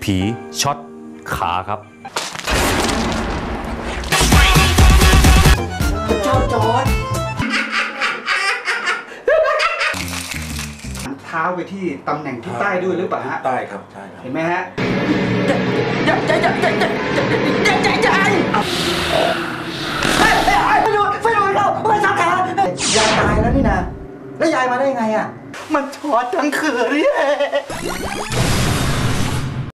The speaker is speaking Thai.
ผีช็อตขาครับเจ้าจอร์จเท้าไปที่ตำแหน่งที่ใต้ด้วยหรือเปล่าฮะใต้ครับใช่ครับเห็นไหมฮะไปดูเราไม่ทำการยายตายแล้วนี่นะแล้วยายมาได้ไงอ่ะมันช็อตทั้งคืนนี่